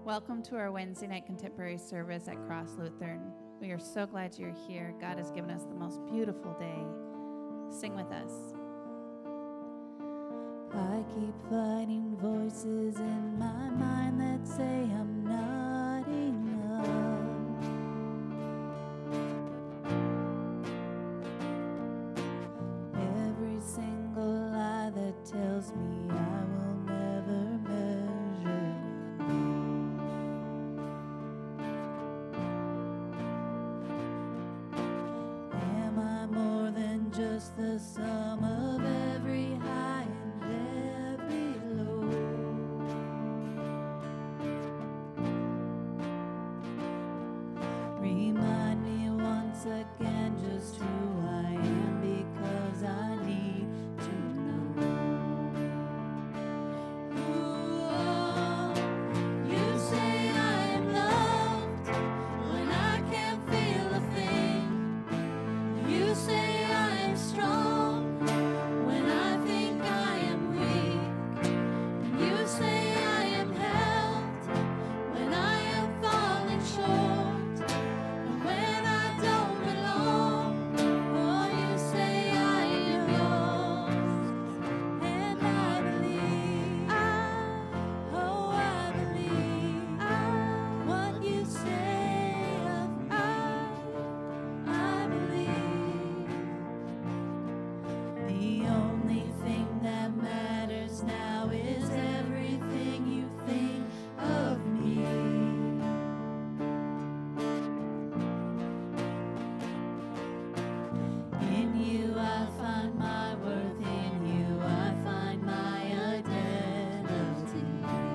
Welcome to our Wednesday night contemporary service at Cross Lutheran. We are so glad you're here. God has given us the most beautiful day. Sing with us. I keep fighting voices in my mind that say I'm not enough. Every single lie that tells me I will never measure up. Am I more than just the sum of every high and every low? Remind me once again just who I am, because I need to know. Ooh, you say I am loved when I can't feel a thing. You say I am strong when I think I am weak. You say I am held when I am falling short. And when I don't belong, oh, you say I am yours. And I believe, oh, I believe what you say of me. I believe. The only thing that matters now is everything you think of me. In you I find my worth, in you I find my identity.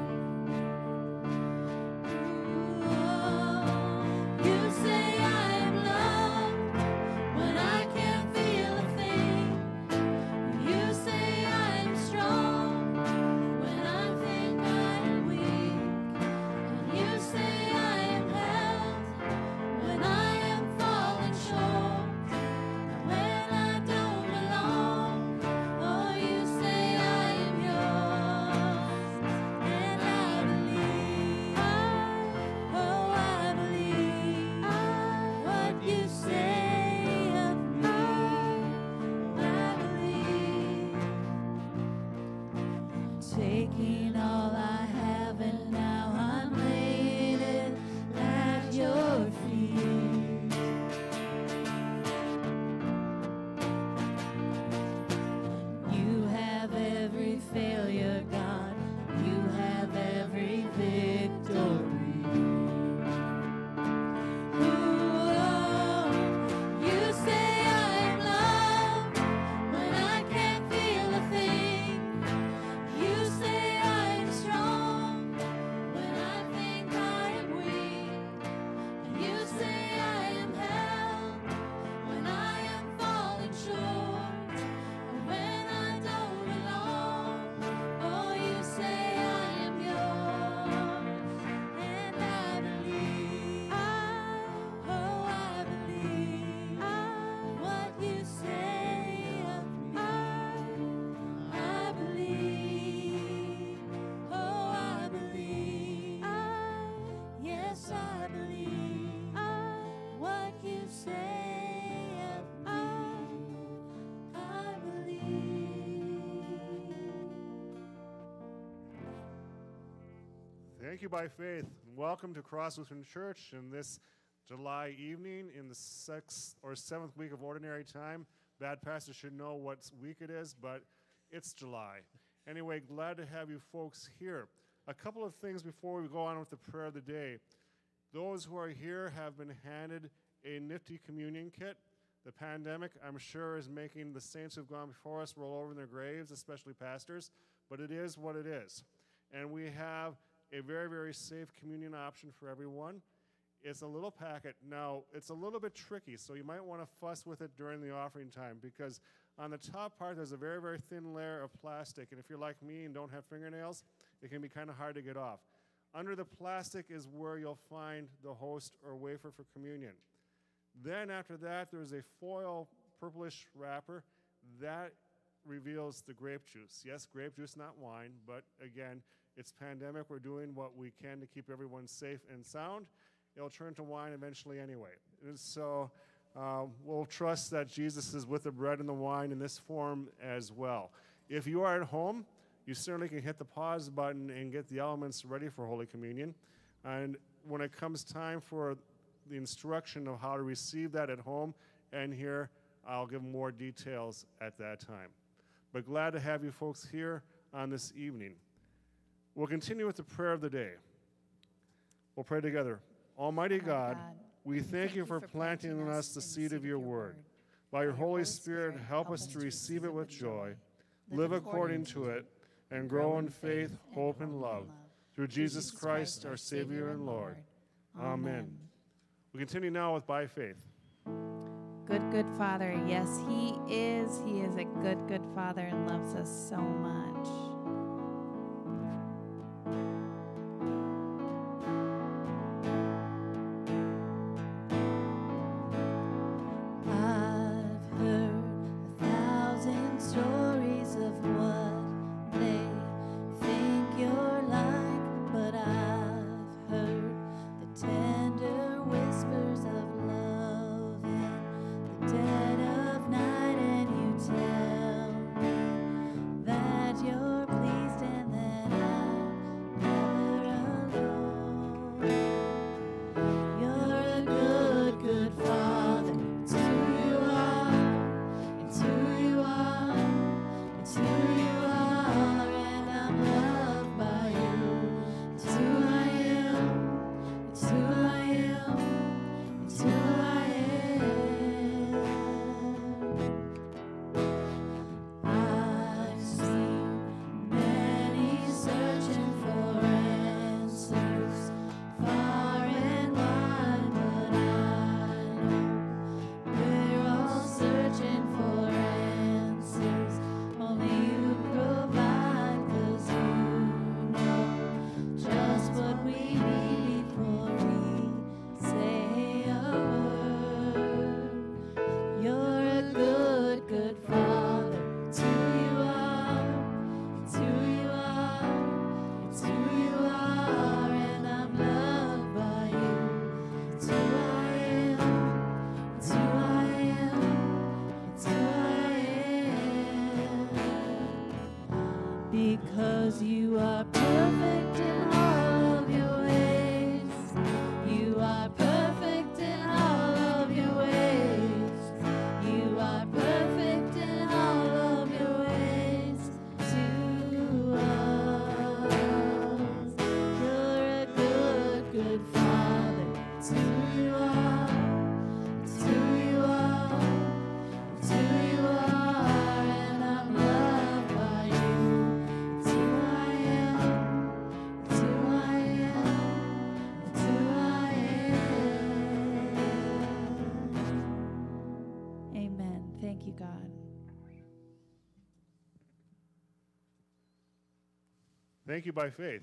Ooh, you say I am loved when I can't feel a thing. You say I am strong when I think I am weak. And you say I am held when I am falling short. And when I don't belong, oh, you say I am yours. And I believe, oh, I believe what you say of me. I believe. Taking all I have and now I'm laying it at your feet. You have every failure, God. You have every victory. Ooh, you say I am loved when I can't feel a thing. You say I am strong when I think I am weak. And you say I am held when I am falling short. And when I don't belong, oh, you say I am yours. And I believe, oh, I believe what you say of me. I believe, oh, I believe, yes, I believe what you say of me. I believe. Thank you by faith. And welcome to Cross Lutheran Church in this July evening in the 6th or 7th week of Ordinary Time. Bad pastors should know what week it is, but it's July. Anyway, glad to have you folks here. A couple of things before we go on with the prayer of the day. Those who are here have been handed a nifty communion kit. The pandemic, I'm sure, is making the saints who've gone before us roll over in their graves, especially pastors, but it is what it is. And we have a very, very safe communion option for everyone. It's a little packet. Now, it's a little bit tricky, so you might want to fuss with it during the offering time, because on the top part, there's a very, very thin layer of plastic, and if you're like me and don't have fingernails, it can be kind of hard to get off. Under the plastic is where you'll find the host or wafer for communion. Then after that, there's a foil purplish wrapper. That reveals the grape juice. Yes, grape juice, not wine, but again, it's pandemic. We're doing what we can to keep everyone safe and sound. It'll turn to wine eventually anyway. And so we'll trust that Jesus is with the bread and the wine in this form as well. If you are at home, you certainly can hit the pause button and get the elements ready for Holy Communion. And when it comes time for the instruction of how to receive that at home and here, I'll give more details at that time. But glad to have you folks here on this evening. We'll continue with the prayer of the day. We'll pray together. Almighty God, we thank you for planting in us the seed of your word. By your Holy Spirit, help us to receive it with joy, live according to it, and grow in faith, hope, and love. Through Jesus Christ, our Savior and Lord. Amen. We continue now with By Faith. Good, good Father. Yes, He is. He is a good, good Father and loves us so much. I've heard 1,000 stories of what they think you're like, but I've heard the tender whispers of love in the dead of night, and you tell me that you're pleased and that I'm never alone. You're a good, good Father. It's who you are. It's who you are. It's who you are, and I'm loved by you. It's who I am. It's who I am. It's who I am. I've seen many searching for answers far and wide, but I know we're all searching for answers. Only you provide, 'cause you know just what we need before we say a word. You're a good, good Father. It's who you are. It's who you are. It's who you are, and I'm loved by you. It's who I am. It's who I am. It's who I am. Because you are perfect in all of your ways. You are perfect in all of your ways. You are perfect in all of your ways to us. You're a good, good Father. It's who you are. It's who you are. It's who you are, and I'm loved by you. It's who I am. It's who I am. It's who I am. Amen. Thank you, God. Thank you by faith.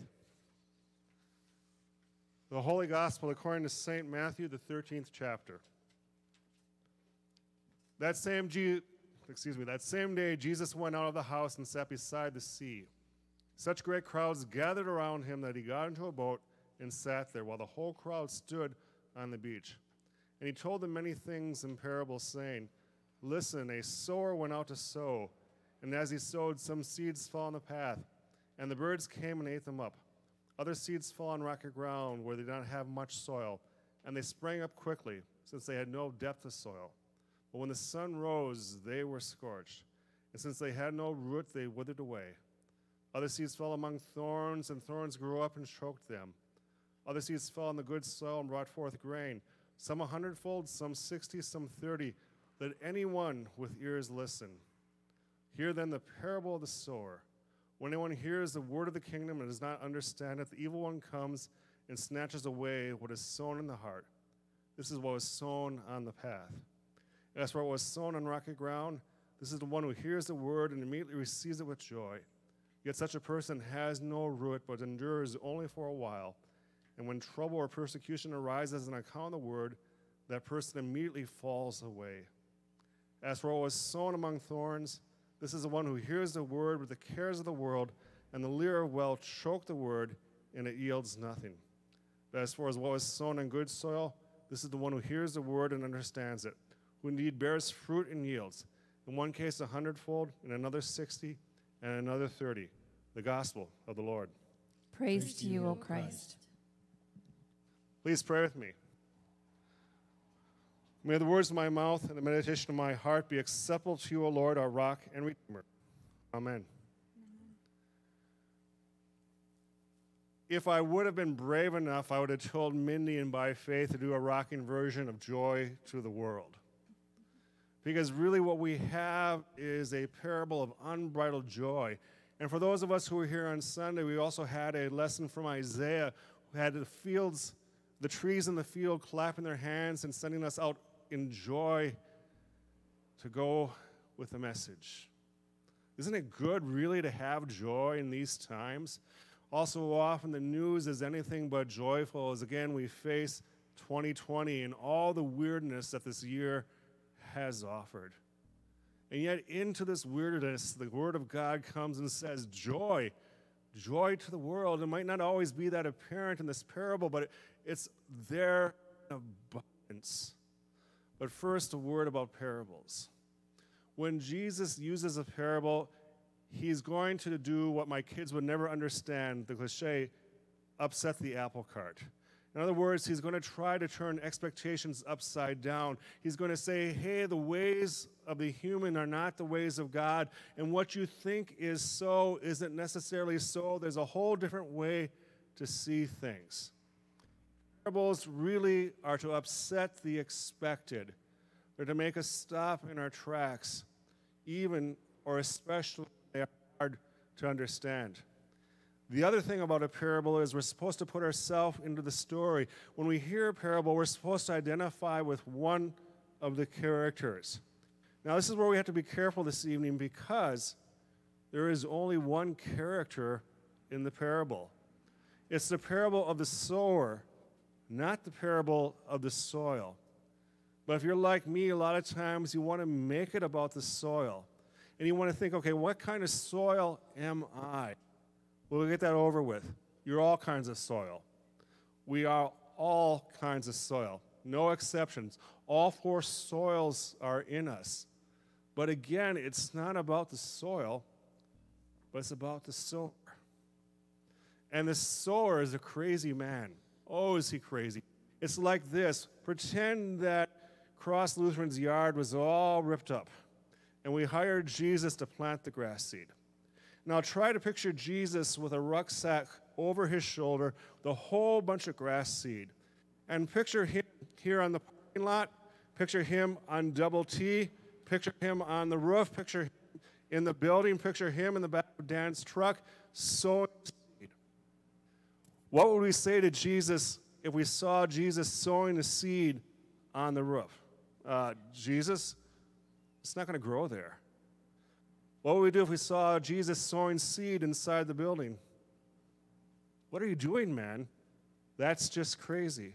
The Holy Gospel according to St. Matthew, the 13th chapter. That same day, Jesus went out of the house and sat beside the sea. Such great crowds gathered around him that he got into a boat and sat there, while the whole crowd stood on the beach. And he told them many things in parables, saying, Listen, a sower went out to sow, and as he sowed, some seeds fell on the path, and the birds came and ate them up. Other seeds fell on rocky ground where they did not have much soil, and they sprang up quickly, since they had no depth of soil. But when the sun rose, they were scorched, and since they had no root, they withered away. Other seeds fell among thorns, and thorns grew up and choked them. Other seeds fell on the good soil and brought forth grain, some 100-fold, some 60, some 30. Let anyone with ears listen. Hear then the parable of the sower. When anyone hears the word of the kingdom and does not understand it, the evil one comes and snatches away what is sown in the heart. This is what was sown on the path. As for what was sown on rocky ground, this is the one who hears the word and immediately receives it with joy. Yet such a person has no root, but endures only for a while. And when trouble or persecution arises on account of the word, that person immediately falls away. As for what was sown among thorns, This is the one who hears the word with the cares of the world, and the lure of wealth choke the word, and it yields nothing. But as far as what was sown in good soil, this is the one who hears the word and understands it, who indeed bears fruit and yields. In one case 100-fold, in another 60, and in another 30. The gospel of the Lord. Praise to you, O Christ. Please pray with me. May the words of my mouth and the meditation of my heart be acceptable to you, O Lord, our rock and redeemer. Amen. If I would have been brave enough, I would have told Mindy and By Faith to do a rocking version of Joy to the World. Because really what we have is a parable of unbridled joy. And for those of us who were here on Sunday, we also had a lesson from Isaiah, who had the trees in the field clapping their hands and sending us out in joy to go with the message. Isn't it good really to have joy in these times? Also, often the news is anything but joyful as, again, we face 2020 and all the weirdness that this year has offered. And yet into this weirdness, the Word of God comes and says, joy to the world. It might not always be that apparent in this parable, but it's there in abundance. But first, a word about parables. When Jesus uses a parable, he's going to do what my kids would never understand, the cliche, upset the apple cart. In other words, he's going to try to turn expectations upside down. He's going to say, hey, the ways of the human are not the ways of God, and what you think is so isn't necessarily so. There's a whole different way to see things. Parables really are to upset the expected. They're to make us stop in our tracks, even or especially they are hard to understand. The other thing about a parable is we're supposed to put ourselves into the story. When we hear a parable, we're supposed to identify with one of the characters. Now, this is where we have to be careful this evening because there is only one character in the parable. It's the parable of the sower, not the parable of the soil. But if you're like me, a lot of times you want to make it about the soil. And you want to think, okay, what kind of soil am I? Well, we'll get that over with. You're all kinds of soil. We are all kinds of soil. No exceptions. All four soils are in us. But again, it's not about the soil, but it's about the sower. And the sower is a crazy man. Oh, is he crazy? It's like this. Pretend that Cross Lutheran's yard was all ripped up, and we hired Jesus to plant the grass seed. Now try to picture Jesus with a rucksack over his shoulder, the whole bunch of grass seed. And picture him here on the parking lot, picture him on Double T, picture him on the roof, picture him in the building, picture him in the back of Dan's truck, sowing seed. What would we say to Jesus if we saw Jesus sowing the seed on the roof? Jesus, it's not going to grow there. What would we do if we saw Jesus sowing seed inside the building? What are you doing, man? That's just crazy.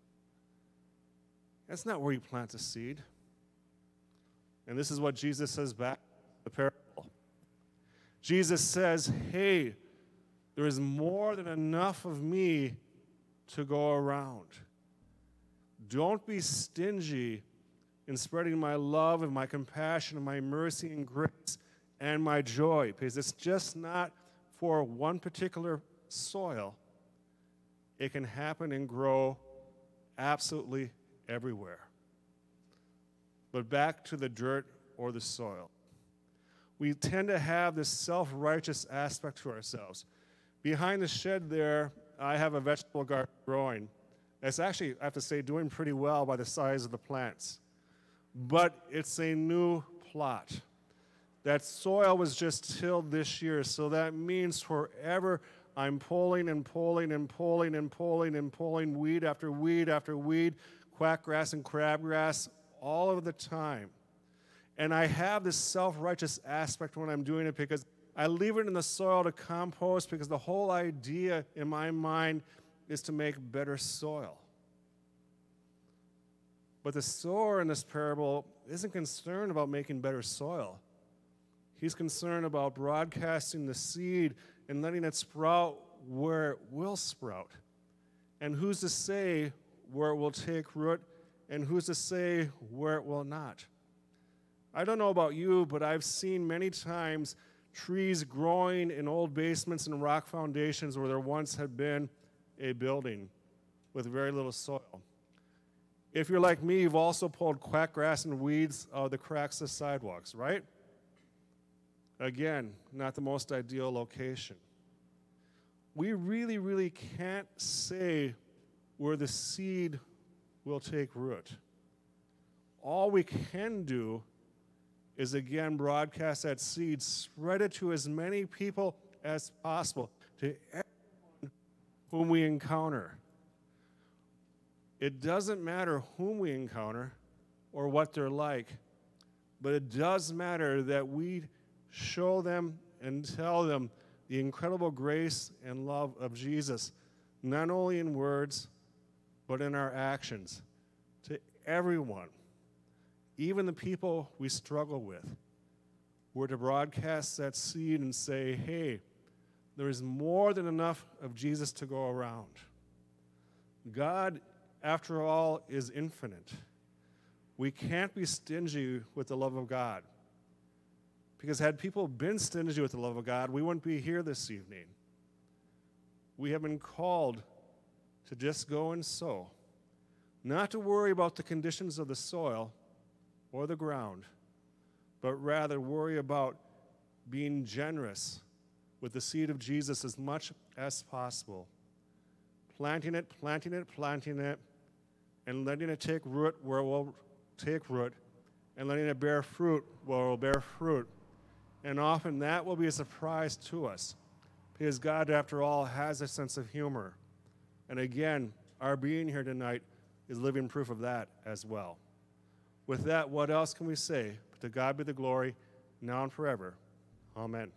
That's not where you plant a seed. And this is what Jesus says back in the parable. Jesus says, hey, there is more than enough of me to go around. Don't be stingy in spreading my love and my compassion and my mercy and grace and my joy, because it's just not for one particular soil. It can happen and grow absolutely everywhere. But back to the dirt or the soil. We tend to have this self-righteous aspect to ourselves. Behind the shed there, I have a vegetable garden growing. It's actually, I have to say, doing pretty well by the size of the plants. But it's a new plot. That soil was just tilled this year, so that means forever I'm pulling and pulling and pulling and pulling and pulling weed after weed after weed, quackgrass and crabgrass, all of the time. And I have this self-righteous aspect when I'm doing it because I leave it in the soil to compost because the whole idea in my mind is to make better soil. But the sower in this parable isn't concerned about making better soil. He's concerned about broadcasting the seed and letting it sprout where it will sprout. And who's to say where it will take root, and who's to say where it will not? I don't know about you, but I've seen many times trees growing in old basements and rock foundations where there once had been a building with very little soil. If you're like me, you've also pulled quack grass and weeds out of the cracks of sidewalks, right? Again, not the most ideal location. We really, really can't say where the seed will take root. All we can do is, again, broadcast that seed, spread it to as many people as possible, to everyone whom we encounter. It doesn't matter whom we encounter or what they're like, but it does matter that we show them and tell them the incredible grace and love of Jesus, not only in words, but in our actions, to everyone, even the people we struggle with. We're to broadcast that seed and say, hey, there is more than enough of Jesus to go around. God, after all, is infinite. We can't be stingy with the love of God. Because had people been stingy with the love of God, we wouldn't be here this evening. We have been called to just go and sow, not to worry about the conditions of the soil or the ground, but rather worry about being generous with the seed of Jesus as much as possible. Planting it, and letting it take root where it will take root, and letting it bear fruit where it will bear fruit. And often that will be a surprise to us, because God, after all, has a sense of humor. And again, our being here tonight is living proof of that as well. With that, what else can we say? But to God be the glory, now and forever. Amen.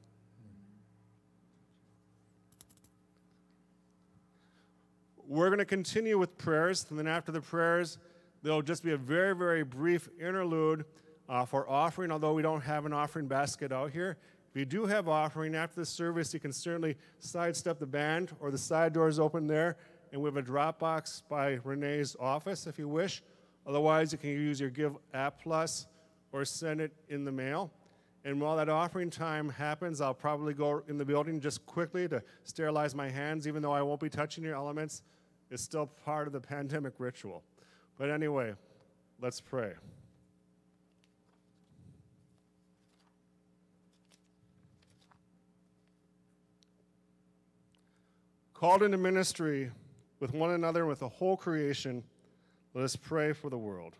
We're going to continue with prayers, and then after the prayers, there'll just be a very, very brief interlude for offering, although we don't have an offering basket out here. If you do have offering after the service, you can certainly sidestep the band, or the side doors open there, and we have a drop box by Renee's office if you wish. Otherwise, you can use your Give App Plus or send it in the mail. And while that offering time happens, I'll probably go in the building just quickly to sterilize my hands, even though I won't be touching your elements. It's still part of the pandemic ritual. But anyway, let's pray. Called into ministry with one another and with the whole creation, let us pray for the world.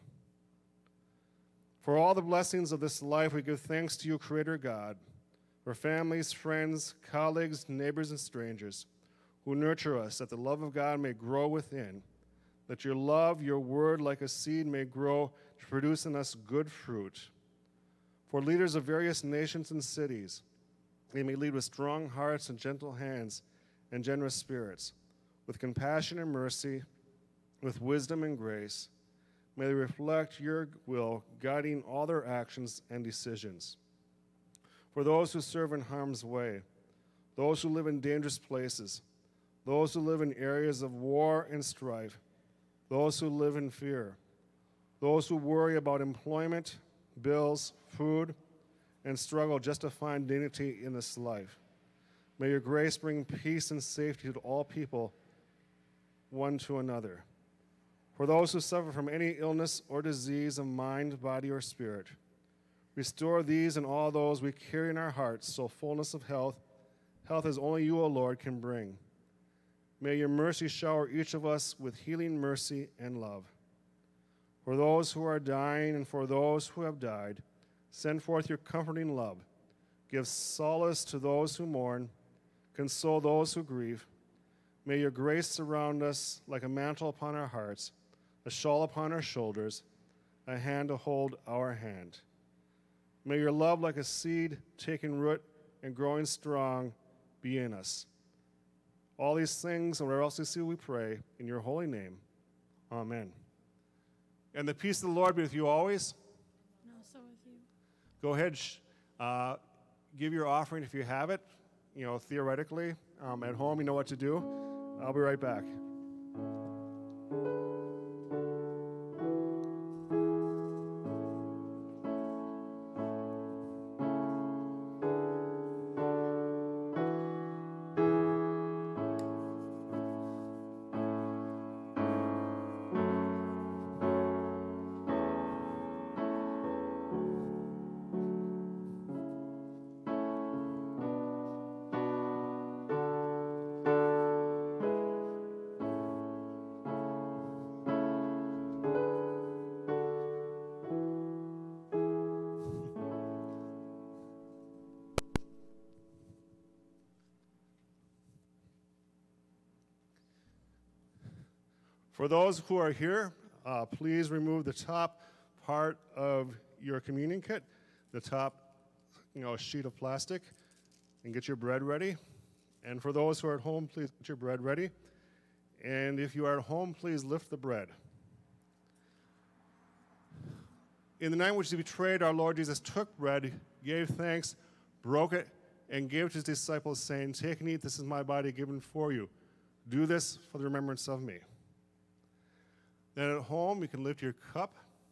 For all the blessings of this life, we give thanks to you, Creator God, for families, friends, colleagues, neighbors, and strangers who nurture us, that the love of God may grow within, that your love, your word, like a seed, may grow to produce in us good fruit. For leaders of various nations and cities, they may lead with strong hearts and gentle hands and generous spirits, with compassion and mercy, with wisdom and grace. May they reflect your will, guiding all their actions and decisions. For those who serve in harm's way, those who live in dangerous places, those who live in areas of war and strife, those who live in fear, those who worry about employment, bills, food, and struggle just to find dignity in this life. May your grace bring peace and safety to all people, one to another. For those who suffer from any illness or disease of mind, body, or spirit, restore these and all those we carry in our hearts, so fullness of health as only you, O Lord, can bring. May your mercy shower each of us with healing mercy and love. For those who are dying and for those who have died, send forth your comforting love. Give solace to those who mourn, console those who grieve. May your grace surround us like a mantle upon our hearts, a shawl upon our shoulders, a hand to hold our hand. May your love, like a seed taking root and growing strong, be in us. All these things and wherever else we see, we pray in your holy name. Amen. And the peace of the Lord be with you always. And also with you. Go ahead, give your offering if you have it, theoretically. At home, you know what to do. I'll be right back. For those who are here, please remove the top part of your communion kit, the top sheet of plastic, and get your bread ready. And for those who are at home, please get your bread ready. And if you are at home, please lift the bread. In the night in which he betrayed, our Lord Jesus took bread, gave thanks, broke it, and gave it to his disciples, saying, "Take and eat, this is my body given for you. Do this for the remembrance of me." Then at home, you can lift your cup.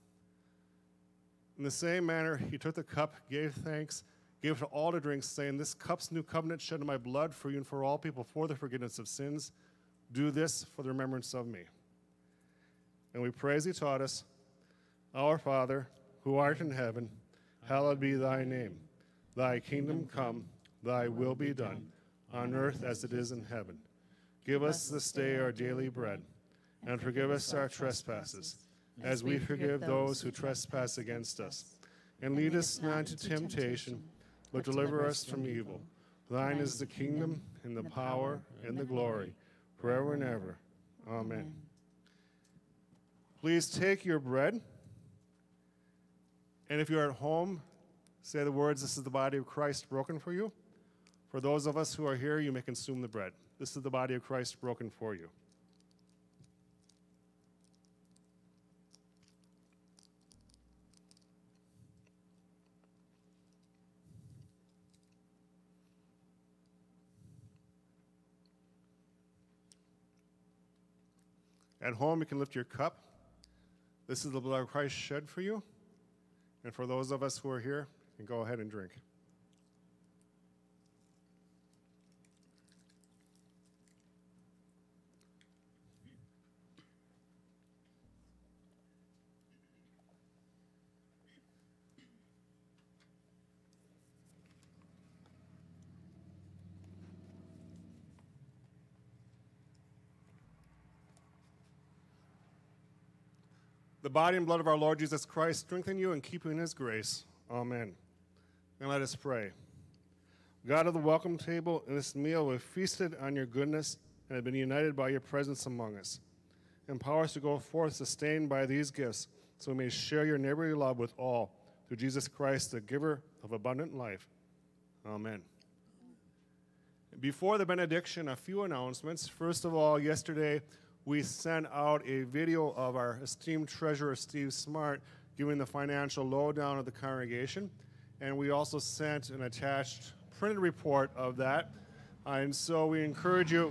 In the same manner, he took the cup, gave thanks, gave it to all to drink, saying, "This cup's new covenant shed in my blood for you and for all people for the forgiveness of sins. Do this for the remembrance of me." And we pray as he taught us, "Our Father, who art in heaven, hallowed be thy name. Thy kingdom come, thy will be done, on earth as it is in heaven. Give us this day our daily bread, and forgive us our trespasses, as we forgive those who trespass against us. And lead us not into temptation, but deliver us from evil. Thine is the kingdom, and the power, and the glory, forever and ever. Amen. Please take your bread, and if you're at home, say the words, "This is the body of Christ broken for you." For those of us who are here, you may consume the bread. This is the body of Christ broken for you. At home, you can lift your cup. This is the blood of Christ shed for you. And for those of us who are here, you can go ahead and drink. The body and blood of our Lord Jesus Christ strengthen you and keep you in his grace. Amen. And let us pray. God of the welcome table, in this meal we've feasted on your goodness and have been united by your presence among us. Empower us to go forth sustained by these gifts, so we may share your neighborly love with all, through Jesus Christ, the giver of abundant life. Amen. Before the benediction, a few announcements. First of all, yesterday we sent out a video of our esteemed treasurer, Steve Smart, giving the financial lowdown of the congregation. And we also sent an attached printed report of that. And so we encourage you,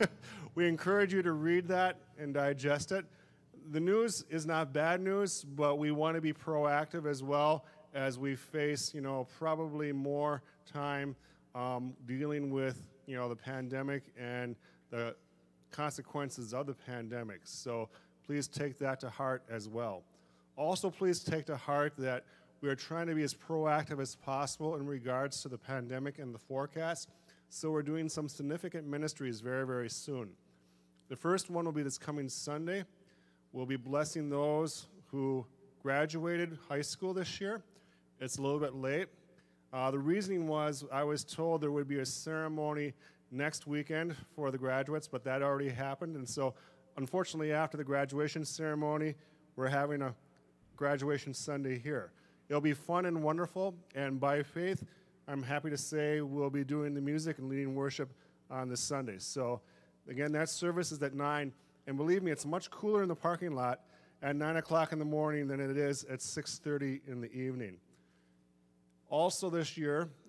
to read that and digest it. The news is not bad news, but we want to be proactive as well as we face, probably more time dealing with, the pandemic and the consequences of the pandemic. So please take that to heart as well. Also, please take to heart that we are trying to be as proactive as possible in regards to the pandemic and the forecast. So we're doing some significant ministries very, very soon. The first one will be this coming Sunday. We'll be blessing those who graduated high school this year. It's a little bit late. The reasoning was I was told there would be a ceremony next weekend for the graduates, but that already happened. And so, unfortunately, after the graduation ceremony, we're having a graduation Sunday here. It'll be fun and wonderful, and by faith, I'm happy to say we'll be doing the music and leading worship on this Sunday. So, again, that service is at 9, and believe me, it's much cooler in the parking lot at 9 o'clock in the morning than it is at 6:30 in the evening. Also this year,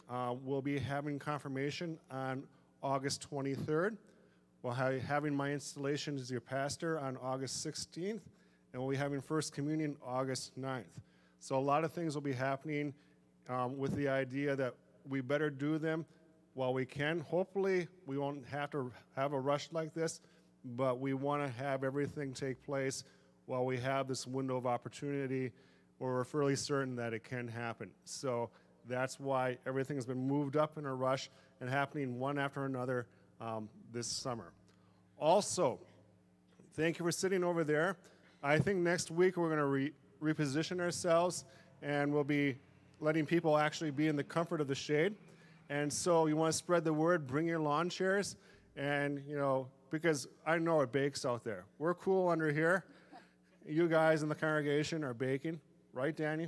we'll be having confirmation on August 23rd. We'll be having my installation as your pastor on August 16th, and we'll be having First Communion August 9th. So a lot of things will be happening with the idea that we better do them while we can. Hopefully, we won't have to have a rush like this, but we want to have everything take place while we have this window of opportunity where we're fairly certain that it can happen. So that's why everything's been moved up in a rush and happening one after another this summer. Also, thank you for sitting over there. I think next week we're going to reposition ourselves, and we'll be letting people actually be in the comfort of the shade. And so you want to spread the word, bring your lawn chairs, and, you know, because I know it bakes out there. We're cool under here. You guys in the congregation are baking, right, Danny?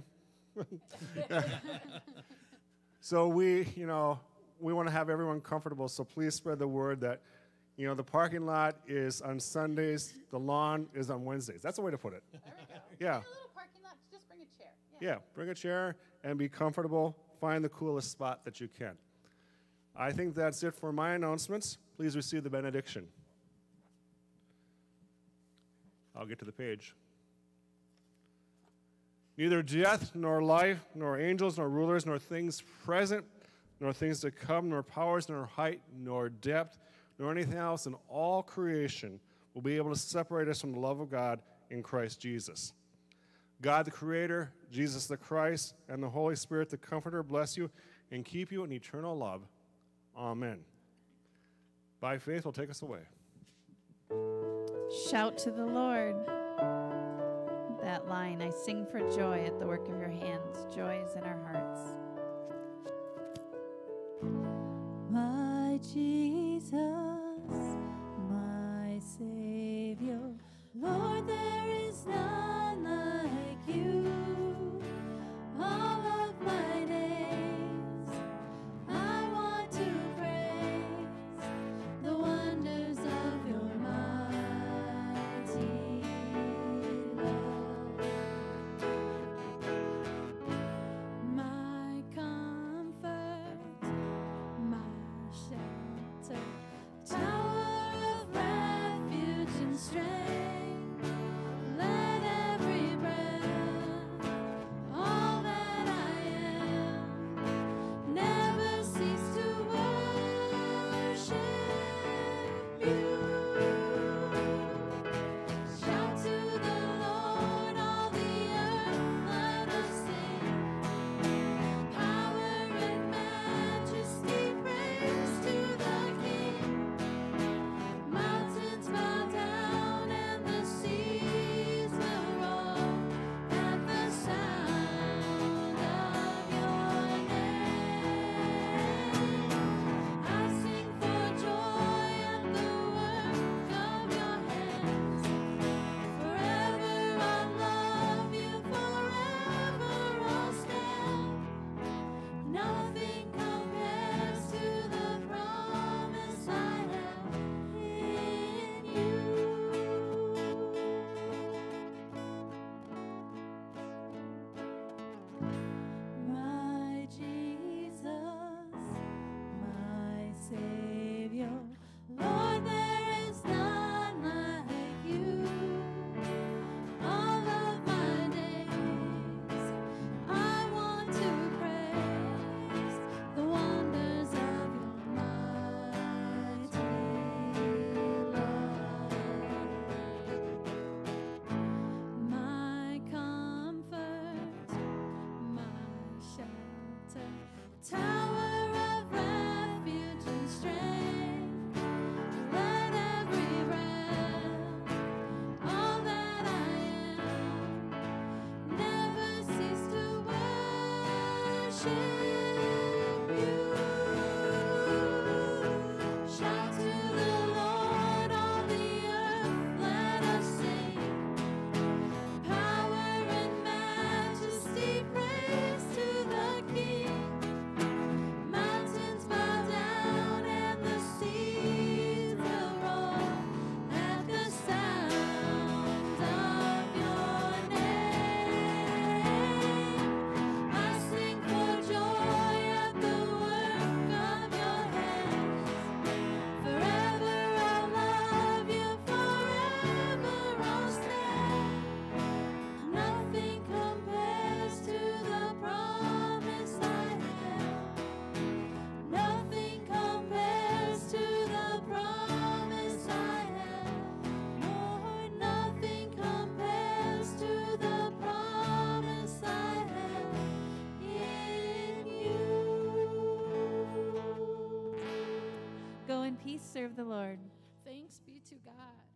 So we want to have everyone comfortable, so please spread the word that, you know, the parking lot is on Sundays, the lawn is on Wednesdays. That's the way to put it. There we go. Yeah. In a little parking lot, just bring a chair. Yeah, bring a chair and be comfortable. Find the coolest spot that you can. I think that's it for my announcements. Please receive the benediction. I'll get to the page. Neither death, nor life, nor angels, nor rulers, nor things present, nor things to come, nor powers, nor height, nor depth, nor anything else in all creation will be able to separate us from the love of God in Christ Jesus. God the Creator, Jesus the Christ, and the Holy Spirit the Comforter bless you and keep you in eternal love. Amen. By faith will take us away. Shout to the Lord. That line, I sing for joy at the work of your hands. Joy is in our hearts. My Jesus, my Savior, Lord, there is none like you. All of my days, I want to praise the wonders of your mighty love. My comfort, my shelter, tower of refuge and strength. Let every breath, all that I am, never cease to worship you. Shout to the Lord, all the earth, let us sing. Power and majesty, praise to the King. Mountains bow down and the seas will roar at the sound of your name. I sing for joy at the work of your hands. Forever I'll love you, forever I'll stand. Nothing compares to the promise I have in you. My Jesus, my Savior, Lord, there is none like you. All of my days, I want to praise the wonders of your mighty love. My comfort, my shelter, tower of refuge and strength. Let every breath, all that I am, never cease to worship you. Shout to the Lord, all the earth, let us sing. Power and majesty, praise to the King. Mountains bow down and the seas will roar at the sound of your name. I sing for joy serve the Lord. Thanks be to God.